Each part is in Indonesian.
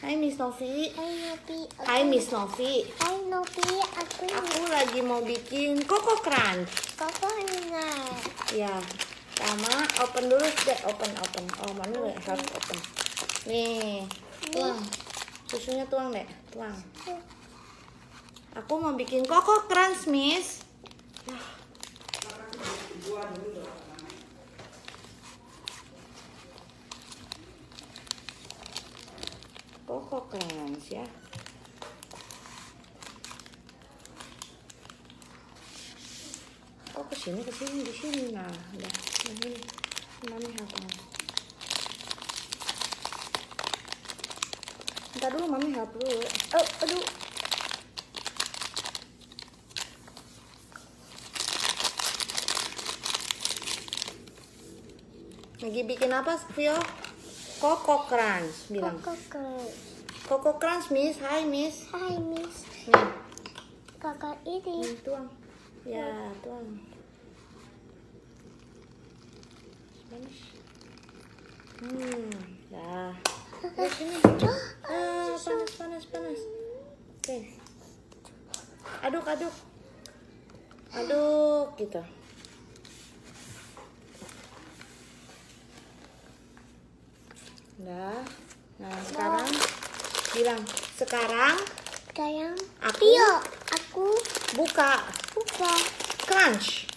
Hai Miss Novi. Hai Novi. Hai Miss Novi. Hai Novi, Aku lagi mau bikin Koko Crunch. Koko enak. Ya, sama open dulu deh, open. Oh mana deh harus open. Nih, tuang. Susunya tuang deh, tuang. Aku mau bikin Koko Crunch, Miss. Koko Crunch ya. Oh kesini di sini nah udah ini mami apa? Ntar dulu mami help dulu. Oh aduh. Lagi bikin apa, Vio? Koko Crunch bilang. Koko Crunch, Miss. Hai, Miss. Hai, Miss. Nih. Kakak ini. Tuang. Ya, tuang. Dah. Di sini. Panas. Oke. Aduk. Aduk gitu. Nah, sekarang bilang sekarang aku buka crunch.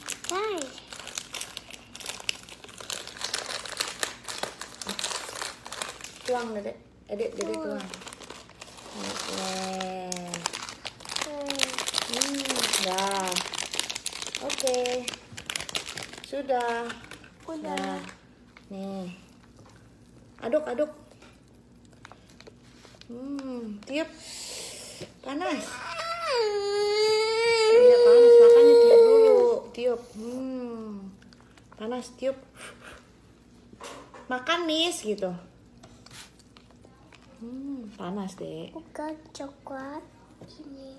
Tuang dedek tuang. Dah. Oke. Sudah. Nah, nih. Aduk. Tiup. Panas. Iya panas, makanya tiup dulu. Tiup. Panas, tiup. Makan, Miss, gitu. Panas, Dek. Bukan coklat ini.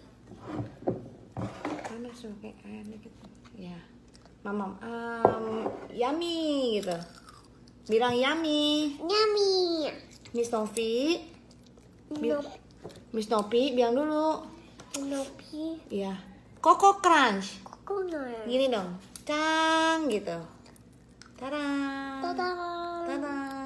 Panas pakai air dikit. Ya. Mamam, yummy gitu. Bilang yummy. Miss Novi. Miss Novi bilang dulu. Novi. Iya. Koko Crunch. Coconut. Gini dong. Cang gitu. Tada. Tada.